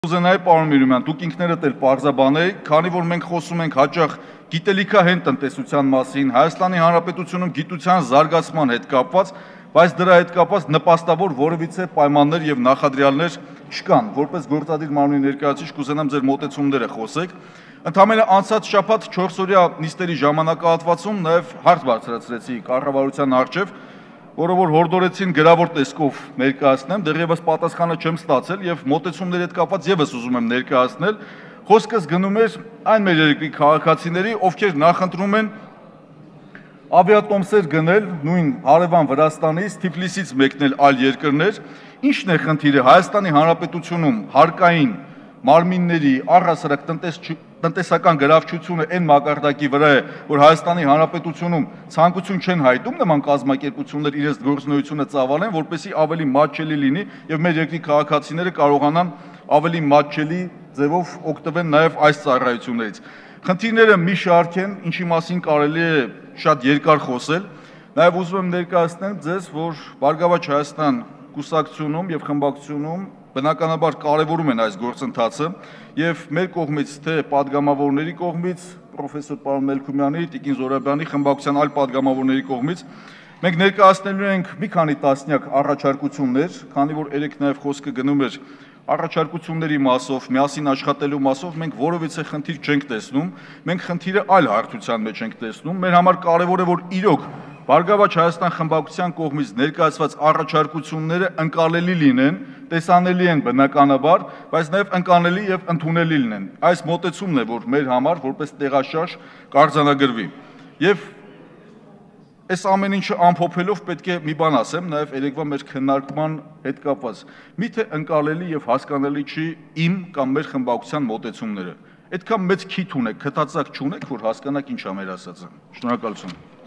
Ուզենայի պարոն Միրումյան, դուք ինքներդ էլ պարզաբանեիք, քանի որ մենք խոսում ենք հաճախ գիտելիքահեն տնտեսության մասին, Հայաստանի Հանրապետությունում գիտության զարգացման հետ կապված, բայց դրա հետ կապված նպաստավոր որևիցե պայմաններ եւ նախադրյալներ չկան, որպես գործադիր մարմնի ներկայացուցիչ կուզենամ ձեր մոտեցումները խոսեք։ Ընդամենը անցած շաբաթ 4-օրյա նիստերի ժամանակահատվածում նաեւ հարց բարձրացրեցի կառավարության առջեւ, որը որ հորդորեցին գրավոր տեսքով ներկայացնեմ, դեռևս պատասխանը չեմ ստացել եւ մոտեցումների հետ կապված եւս ուզում եմ ներկայացնել։ Խոսքս գնում էր այն մեր երկրի քաղաքացիների, ովքեր նախընտրում են ավիատոմսեր գնել նույն հարևան Վրաստանից, Թիֆլիսից մեկնել այլ երկրներ։ Ինչն է խնդիրը Հայաստանի Հանրապետությունում հարկային մարմինների առհասարակ տնտեսական գրավչությունը այն մակարդակի վրա է, որ Հայաստանի Հանրապետությունում ցանկություն չեն հայտում նման կազմակերպություններ իրենց գործունեությունը ծավալեն, որպեսզի ավելի մատչելի լինի եւ մեր երկրի քաղաքացիները կարողանան ավելի մատչելի ձևով օգտվեն նաեւ այս ծառայություններից։ Խնդիրները մի շարք են, ինչի մասին կարելի է շատ երկար խոսել։ Նաեւ ուզում եմ ներկայացնել ձեզ, որ Բարգավաճ Հայաստան կուսակցությունում եւ խմբակցությունում բնականաբար կարևորում են այս գործընթացը եւ մեր կողմից թե падգամավորների կողմից, պրոֆեսոր պարոն Մելքումյանի, Տիկին Զոհրաբյանի խմբակցության այլ падգամավորների կողմից մենք ներկայացնելու ենք մի քանի տասնյակ առաջարկություններ, քանի որ երեք նաեւ խոսքը գնում էր առաջարկությունների մասով, միասին աշխատելու մասով մենք որևիցե խնդիր չենք տեսնում, մենք խնդիրը այլ հարթության մեջ ենք տեսնում։ Մեր համար կարևոր է, որ իրոք Բարգավաճ Հայաստան խմբակցության կողմից ներկայացված առաջարկությունները ընկալելի լինեն, տեսանելի են բնականաբար, բայց նաև ընկալելի եւ ընդունելի լինեն։ Այս մոտեցումն է, որ մեր համար որպես տեղաշարժ կարձանագրվի։ Եվ այս ամեն ինչը ամփոփելով պետք է մի բան ասեմ, նաև երեկվա մեր քննարկման հետ կապված։ Միթե ընկալելի եւ հասկանալի չի իմ կամ մեր խմբակցության մոտեցումները։ Այդքան մեծ քիթ ունեք, քթածակ չունեք, որ հասկանաք ինչ ա մեր ասածը։ Շնորհակալություն։